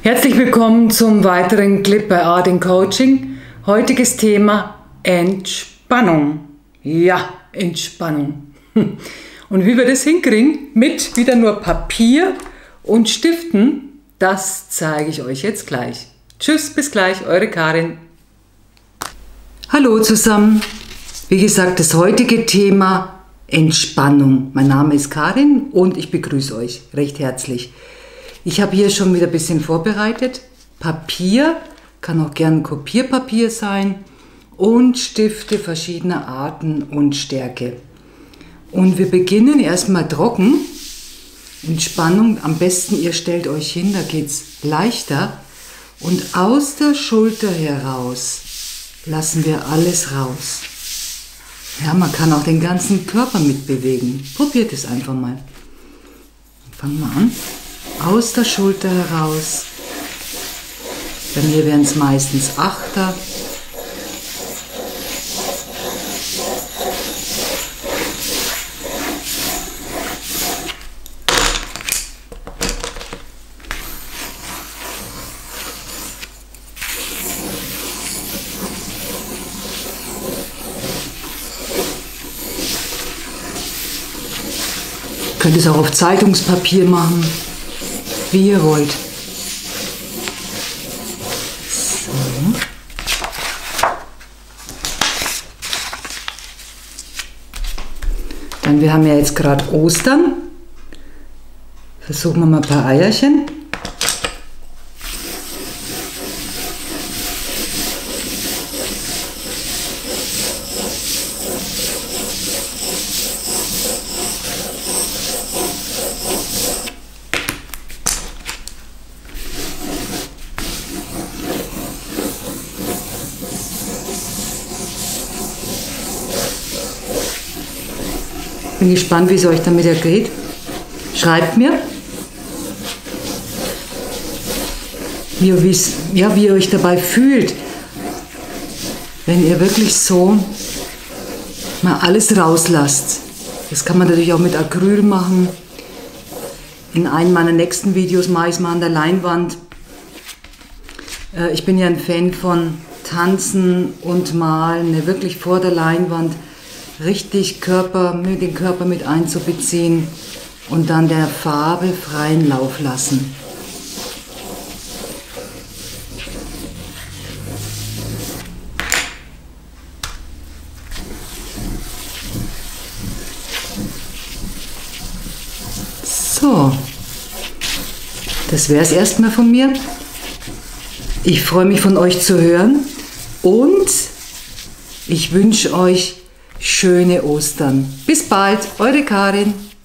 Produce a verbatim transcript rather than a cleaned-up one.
Herzlich willkommen zum weiteren Clip bei Art in Coaching. Heutiges Thema Entspannung. Ja, Entspannung. Und wie wir das hinkriegen mit wieder nur Papier und Stiften, das zeige ich euch jetzt gleich. Tschüss, bis gleich, eure Karin. Hallo zusammen. Wie gesagt, das heutige Thema Entspannung. Mein Name ist Karin und ich begrüße euch recht herzlich. Ich habe hier schon wieder ein bisschen vorbereitet. Papier, kann auch gern Kopierpapier sein und Stifte verschiedener Arten und Stärke. Und wir beginnen erstmal trocken. Entspannung, am besten ihr stellt euch hin, da geht es leichter. Und aus der Schulter heraus lassen wir alles raus. Ja, man kann auch den ganzen Körper mitbewegen. Probiert es einfach mal. Fangen wir an. Aus der Schulter heraus. Bei mir wären es meistens Achter. Könnt es auch auf Zeitungspapier machen, wie ihr wollt. So. Dann, wir haben ja jetzt gerade Ostern. Versuchen wir mal ein paar Eierchen. Bin gespannt, wie es euch damit ergeht. Schreibt mir, wie ihr, ja, wie ihr euch dabei fühlt, wenn ihr wirklich so mal alles rauslasst. Das kann man natürlich auch mit Acryl machen. In einem meiner nächsten Videos mache ich es mal an der Leinwand. Ich bin ja ein Fan von Tanzen und Malen, ne, wirklich vor der Leinwand. Richtig Körper, den Körper mit einzubeziehen und dann der Farbe freien Lauf lassen. So, das wäre es erstmal von mir. Ich freue mich von euch zu hören und ich wünsche euch schöne Ostern. Bis bald, eure Karin.